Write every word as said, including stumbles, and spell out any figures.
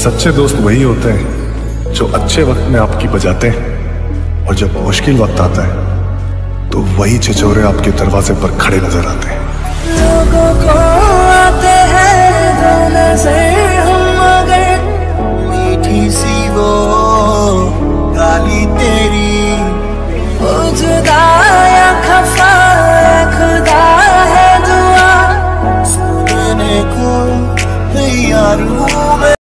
सच्चे दोस्त वही होते हैं जो अच्छे वक्त में आपकी बजाते हैं, और जब मुश्किल वक्त आता है तो वही छिछोरे आपके दरवाजे पर खड़े नजर आते हैं।